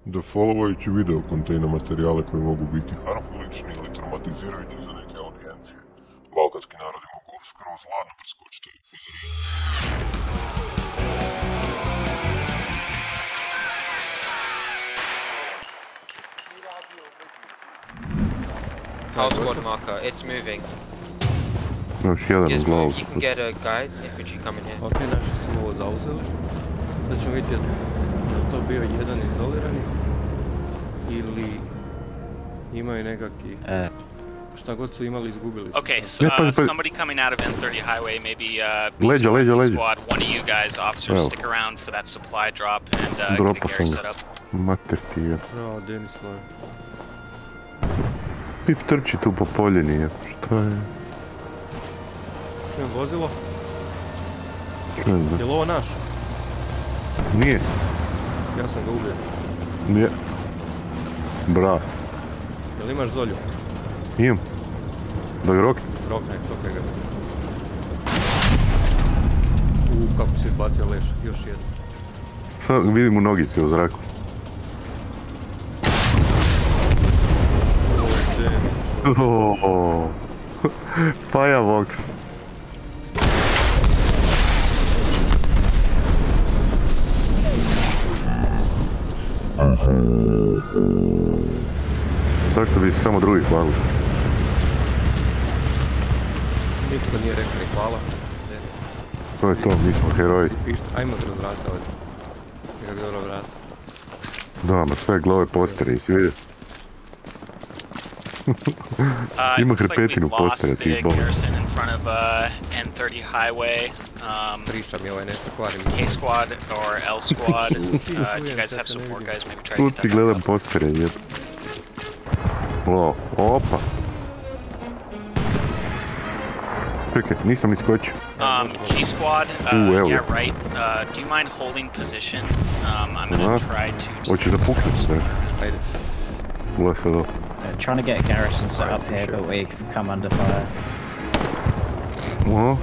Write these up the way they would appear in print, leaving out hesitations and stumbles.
da followujući video kontejna materijale koji mogu biti harmfulnični ili traumatizirajući za neke audijencije. Balkanski narodi mogu skroz ladno preskočiti House squad marker, it's moving. Još jedan Yes, u glavu. move. You can get guys, infantry coming here. Ok, naši smo ovo zauzeli. Sad ćemo vidjeti je li to bio jedan izolirani ili imaju nekakvi... Šta god su imali, izgubili su. Okay, so somebody coming out of N30 highway, maybe leđa. squad, one of you guys, officers, stick around for that supply drop and get a carry set up. Mater ti je. Bravo, Denislav. Pip trči tu po poljini je. Šta je? Čujem vozilo? Ne znam. Je li ovo naš? Nije. Ja sam ga ubio. Nije. Bra. Je li imaš zolju? Imam. Da ga rokne? Rokne ga. Kako si bacio leš, još jedan. Sad vidim u nogici u zraku. Firebox. Zašto bi se samo drugi hvalili? Nitko nije rekao ni hvala. To je to, mi smo heroji. Ajmo kroz vrata ovdje. Kako dobro vrata. Da, ma sve glove posteri, si vidio? Ima hrpetinu postera tih bomba. Priča mi ovaj nešto kvarim. K squad or L squad, do you guys have support guys? Maybe try to Tu get ti that gledam postere, jeb. O, opa. Čekaj, nisam iskočio. G squad, yeah right, do you mind holding position? I'm gonna try to... Hoćeš da puknem sve? Ajde. Ula sad ovo. Trying to get a garrison set up here, but we come under fire. Aha.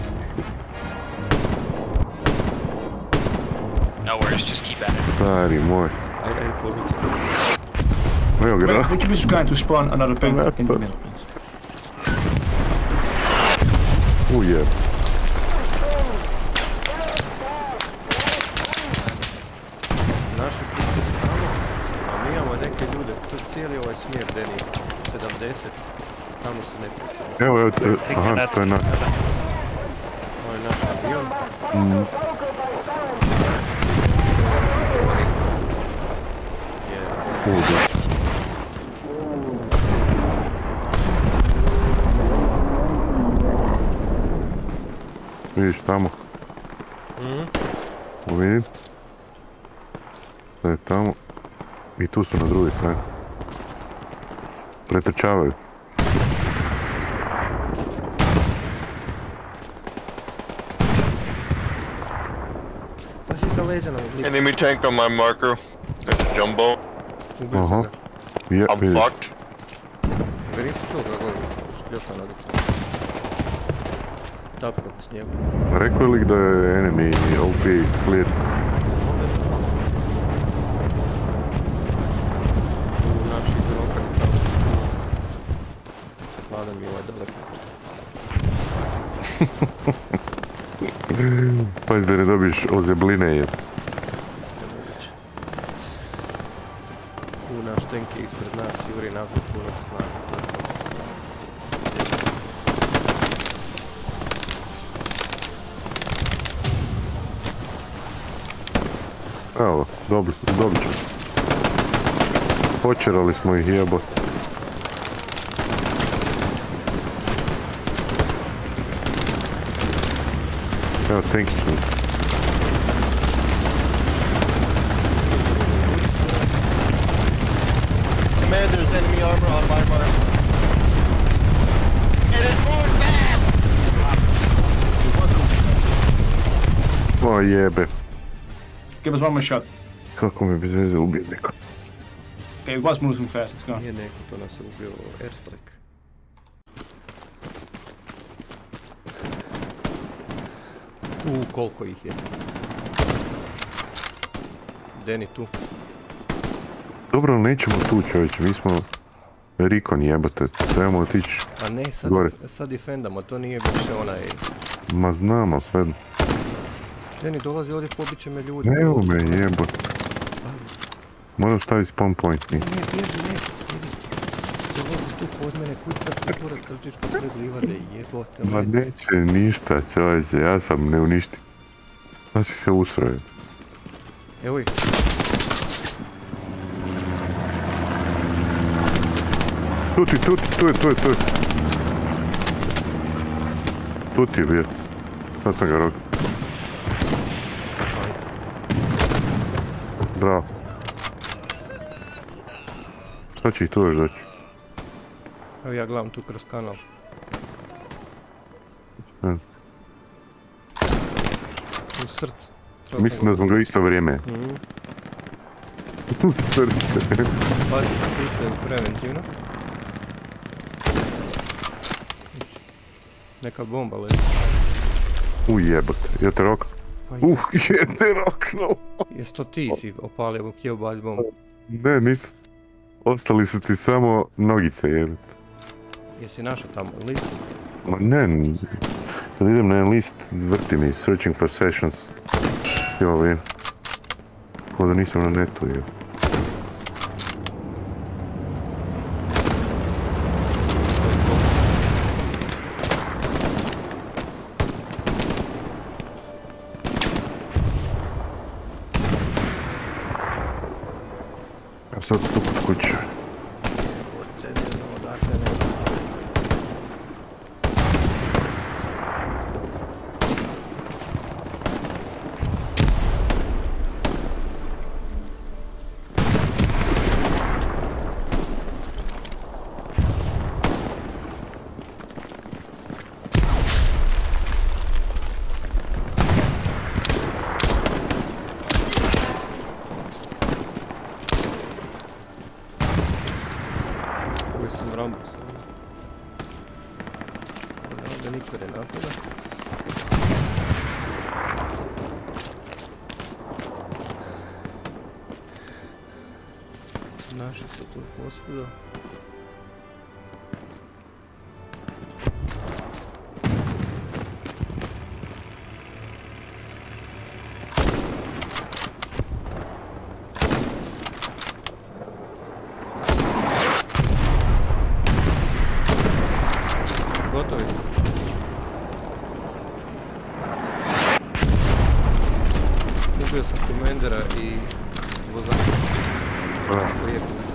No worries, just keep at it. Stari moj. Ajde, povući. Evo ga, da. Would you be so kind to spawn another ping in the middle, please? Ujeb. Naši pristupi tamo, a mi imamo neke ljude, to je cijeli ovaj smjer DENI, 70, tamo su neprijatelji. Evo, aha, to je naš. Ovo je naš avion. Da. Vidiš tamo? Vidim. Da je tamo. I tu su na drugoj strani. Pretrčavaju. Pa si sa leđa nam gleda. Enemy tank on my marker. It's jumbo. Ubio sam ga. I'm fucked. Ga nisi čuo kako je škljosa nadica. Tapka po snijegu. Rekao je li da je enemy OP clear? U naših roka mi tamo čuo. Vlada mi ovaj daleko. Pazi da ne dobiš ozebline je. Naš tank je ispred nas, juri naprijed punog snaga. Evo, dobit ću. Počerali smo ih jebot. Evo, tankić mi. There's enemy armor on my mark. And it's moving fast! O jebe. Give us one more shot. Kako mi bez veze ubije neko. Okay, it was moving fast, it's gone. Nije neko, to nas je ubio airstrike. Koliko ih je. Deni tu. Dobro, ali nećemo tu, čovječe, mi smo Rikon jebote, trebamo otići A ne, sad defendamo, to nije više onaj... Ma znamo, sve. Deni dolazi ovdje, pobit će me ljudi. Evo me jebote. Moram staviti spawn point. Ne, bježi, ne, dolazi tu pod mene, kuj kultura strčiš posred livade, jebote. Ma neće ništa, čovječe, ja sam ne uništi. Sad si se usroje. Evo ih. Tu je. Tu ti je bio. Sad sam ga rokao. Bravo. Sad će ih tu još doći. Evo ja gledam tu kroz kanal. U srce. Mislim da smo ga isto vrijeme. U srce. Pazi, kucaju preventivno. Neka bomba lezi. Jebote, ja te rokao. Je te roknuo. Jes to ti si opalio, htio bać bombu? Ne, nisam. Ostali su ti samo nogice, jebote. Jesi našao tamo list? Ma ne, kad idem na list, vrti mi, searching for sessions. Evo vidim. Ko da nisam na netu, jel. A sad stupat kuće. Bote, ne znam odakle ne znam. Naši su tu posvuda. Gotovi. Ubio sam komendera i vozača.